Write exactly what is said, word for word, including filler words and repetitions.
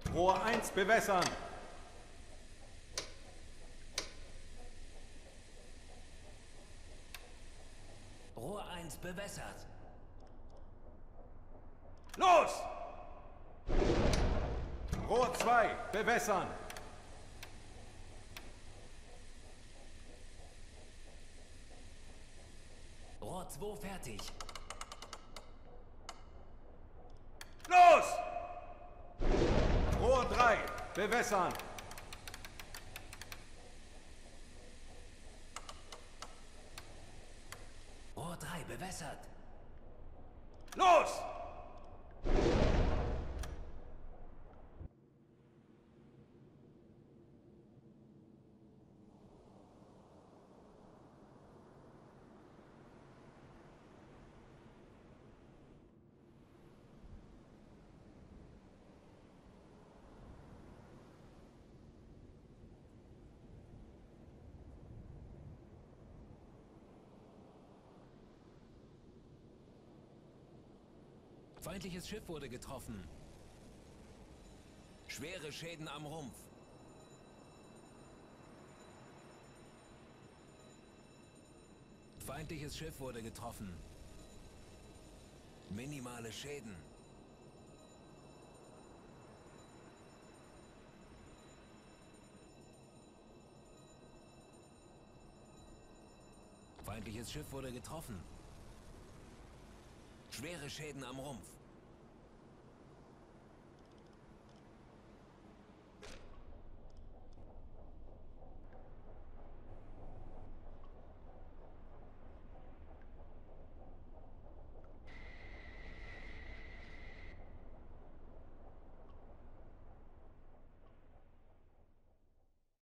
Rohr eins bewässern. Rohr eins bewässert. Los! Rohr zwei bewässern. Rohr zwei fertig. Los! Rohr drei bewässern. Rohr drei bewässert. Los! Feindliches Schiff wurde getroffen. Schwere Schäden am Rumpf. Feindliches Schiff wurde getroffen. Minimale Schäden. Feindliches Schiff wurde getroffen. Schwere Schäden am Rumpf.